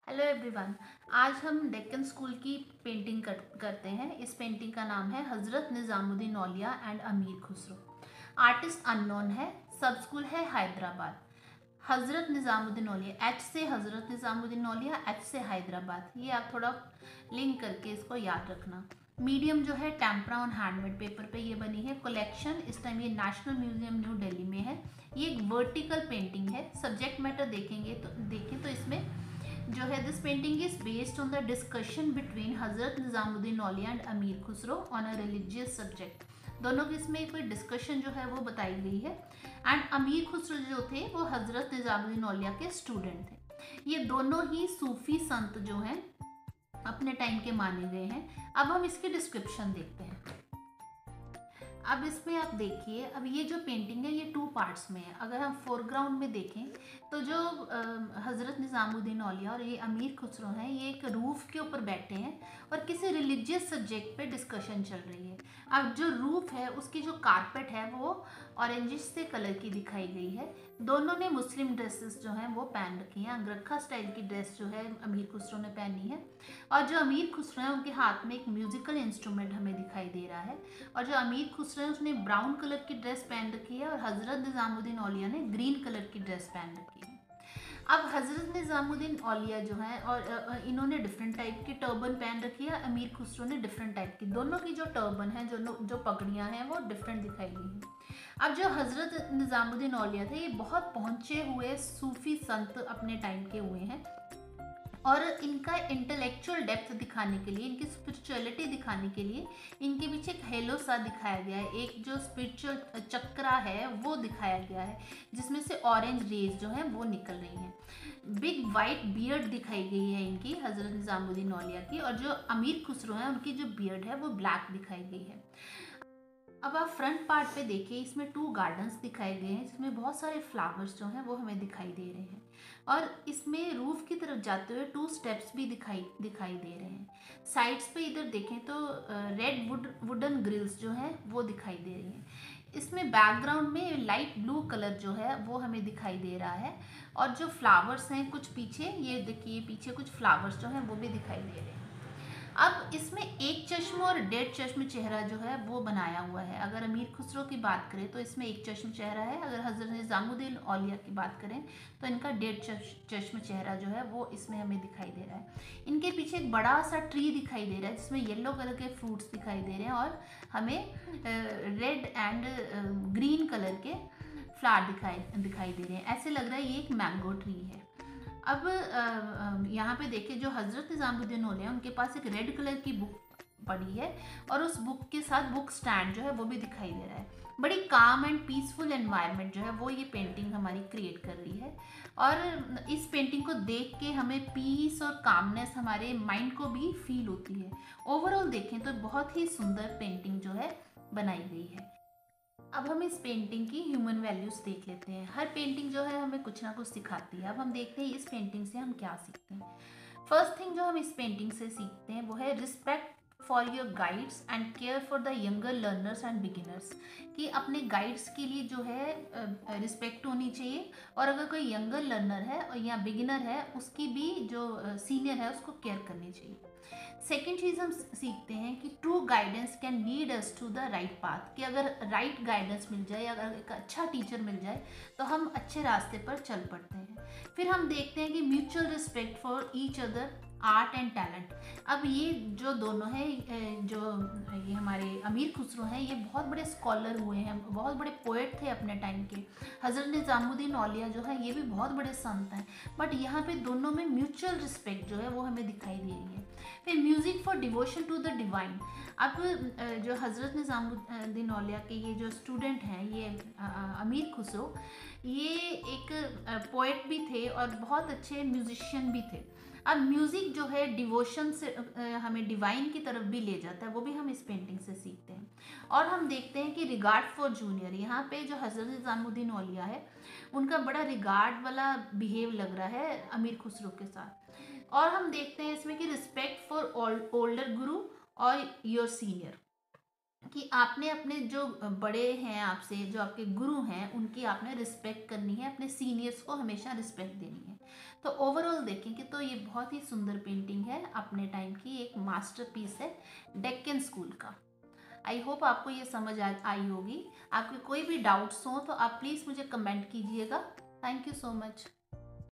Hello everyone. आज हम Deccan school की पेंटिंग करते हैं। इस पेंटिंग का नाम है हज़रत निज़ामुद्दीन औलिया and Amir Khusro. Artist unknown है। सब स्कूल है हैदराबाद। हज़रत निज़ामुद्दीन औलिया, एच से हज़रत निज़ामुद्दीन औलिया, एच से हैदराबाद। ये आप थोड़ा लिंक करके इसको याद रखना। मीडियम जो है टेम्परा ऑन हैंडमेड पेपर पे ये बनी है। कलेक्शन इस टाइम ये नेशनल म्यूजियम न्यू दिल्ली में है। ये एक वर्टिकल पेंटिंग है। सब्जेक्ट मैटर देखें तो इसमें जो है this painting is based on the discussion between Hazrat Nizamuddin Auliya and Amir Khusro on a religious subject. दोनों की इसमें कोई डिस्कशन जो है वो बताई गई है। एंड अमीर खुसरो जो थे वो हजरत निजामुद्दीन औलिया के स्टूडेंट थे। ये दोनों ही सूफी संत जो हैं अपने टाइम के माने गए हैं। अब हम इसकी डिस्क्रिप्शन देखते हैं। अब इसमें आप देखिए, अब ये जो पेंटिंग है ये टू पार्ट्स में है। अगर हम फोरग्राउंड में देखें तो जो हज़रत निज़ामुद्दीन औलिया और ये अमीर खुसरो हैं, ये एक रूफ़ के ऊपर बैठे हैं और किसी रिलीजियस सब्जेक्ट पे डिस्कशन चल रही है। अब जो रूफ़ है उसकी जो कारपेट है वो ऑरेंजिश से कलर की दिखाई गई है। दोनों ने मुस्लिम ड्रेसेस जो हैं वो पहन रखी हैं। अंगरखा स्टाइल की ड्रेस जो है अमीर खुसरो ने पहनी है, और जो अमीर खुसरो हैं उनके हाथ में एक म्यूजिकल इंस्ट्रूमेंट हमें दिखाई दे रहा है। और जो अमीर खुसरो है उसने ब्राउन कलर की ड्रेस पहन रखी है और हज़रत निज़ामुद्दीन औलिया ने ग्रीन कलर की ड्रेस पहन रखी है। अब हज़रत निज़ामुद्दीन औलिया जो है और इन्होंने डिफरेंट टाइप की टर्बन पहन रखी है। अमीर खुसरो ने डिफरेंट टाइप की, दोनों की जो टर्बन है, जो पगड़ियाँ हैं वो डिफरेंट दिखाई गई हैं। अब जो हज़रत निज़ामुद्दीन औलिया थे ये बहुत पहुँचे हुए सूफी संत अपने टाइम के हुए हैं, और इनका इंटेलेक्चुअल डेप्थ दिखाने के लिए, इनकी स्पिरिचुअलिटी दिखाने के लिए इनके पीछे एक हेलो सा दिखाया गया है। एक जो स्पिरिचुअल चक्रा है वो दिखाया गया है, जिसमें से ऑरेंज रेज जो है वो निकल रही हैं। बिग वाइट बियर्ड दिखाई गई है इनकी, हज़रत निज़ामुद्दीन औलिया की। और जो अमीर खुसरो हैं उनकी जो बियर्ड है वो ब्लैक दिखाई गई है। अब आप फ्रंट पार्ट पे देखिए, इसमें टू गार्डन्स दिखाए गए हैं जिसमें बहुत सारे फ्लावर्स जो हैं वो हमें दिखाई दे रहे हैं। और इसमें रूफ की तरफ जाते हुए टू स्टेप्स भी दिखाई दे रहे हैं। साइड्स पे इधर देखें तो रेड वुडन ग्रिल्स जो हैं वो दिखाई दे रही हैं। इसमें बैकग्राउंड में लाइट ब्लू कलर जो है वो हमें दिखाई दे रहा है। और जो फ्लावर्स हैं कुछ पीछे, ये देखिए पीछे कुछ फ्लावर्स जो हैं वो भी दिखाई दे रहे हैं। अब इसमें एक चश्म और डेढ़ चश्म चेहरा जो है वो बनाया हुआ है। अगर अमीर खुसरो की बात करें तो इसमें एक चश्म चेहरा है। अगर हज़रत निज़ामुद्दीन औलिया की बात करें तो इनका डेढ़ चश्म चेहरा जो है वो इसमें हमें दिखाई दे रहा है। इनके पीछे एक बड़ा सा ट्री दिखाई दे रहा है जिसमें येलो कलर के फ्रूट्स दिखाई दे रहे हैं, और हमें रेड एंड ग्रीन कलर के फ्लावर दिखाई दे रहे हैं। ऐसे लग रहा है ये एक मैंगो ट्री है। अब यहाँ पे देखिए, जो हज़रत निज़ामुद्दीन औलिया उनके पास एक रेड कलर की बुक पड़ी है, और उस बुक के साथ बुक स्टैंड जो है वो भी दिखाई दे रहा है। बड़ी काम एंड पीसफुल एनवायरनमेंट जो है वो ये पेंटिंग हमारी क्रिएट कर रही है। और इस पेंटिंग को देख के हमें पीस और कामनेस हमारे माइंड को भी फील होती है। ओवरऑल देखें तो बहुत ही सुंदर पेंटिंग जो है बनाई गई है। अब हम इस पेंटिंग की ह्यूमन वैल्यूज देख लेते हैं। हर पेंटिंग जो है हमें कुछ ना कुछ सिखाती है। अब हम देखते हैं इस पेंटिंग से हम क्या सीखते हैं। फर्स्ट थिंग जो हम इस पेंटिंग से सीखते हैं वो है respect for your guides and care for the younger learners and beginners. कि अपने गाइड्स के लिए जो है रिस्पेक्ट होनी चाहिए, और अगर कोई यंगर लर्नर है और या बिगिनर है उसकी भी जो सीनियर है उसको केयर करनी चाहिए। सेकेंड चीज़ हम सीखते हैं कि true guidance can lead us to the right path. कि अगर राइट गाइडेंस मिल जाए, अगर एक अच्छा टीचर मिल जाए तो हम अच्छे रास्ते पर चल पड़ते हैं। फिर हम देखते हैं कि mutual respect for each other, art and talent. अब ये जो दोनों हैं, जो ये हमारे अमीर खुसरो हैं, ये बहुत बड़े स्कॉलर हुए हैं, बहुत बड़े पोएट थे अपने टाइम के। हज़रत निज़ामुद्दीन औलिया जो है ये भी बहुत बड़े संत हैं। बट यहाँ पे दोनों में म्यूचुअल रिस्पेक्ट जो है वो हमें दिखाई दे रही है। फिर music for devotion to the divine. अब जो हज़रत निज़ामुद्दीन औलिया के ये जो स्टूडेंट हैं, ये अमीर खुसरो, ये एक पोएट भी थे और बहुत अच्छे म्यूजिशियन भी थे। अब म्यूज़िक जो है डिवोशन से हमें डिवाइन की तरफ भी ले जाता है, वो भी हम इस पेंटिंग से सीखते हैं। और हम देखते हैं कि रिगार्ड फॉर जूनियर, यहाँ पे जो हज़रत निज़ामुद्दीन औलिया है उनका बड़ा रिगार्ड वाला बिहेव लग रहा है अमीर खुसरो के साथ। और हम देखते हैं इसमें कि रिस्पेक्ट फॉर ओल्डर गुरु और योर सीनियर। कि आपने अपने जो बड़े हैं आपसे, जो आपके गुरु हैं, उनकी आपने रिस्पेक्ट करनी है, अपने सीनियर्स को हमेशा रिस्पेक्ट देनी है। तो ओवरऑल देखेंगे तो ये बहुत ही सुंदर पेंटिंग है, अपने टाइम की एक मास्टरपीस है डेक्कन स्कूल का। आई होप आपको ये समझ आई होगी। आपके कोई भी डाउट्स हो तो आप प्लीज़ मुझे कमेंट कीजिएगा। Thank you so much.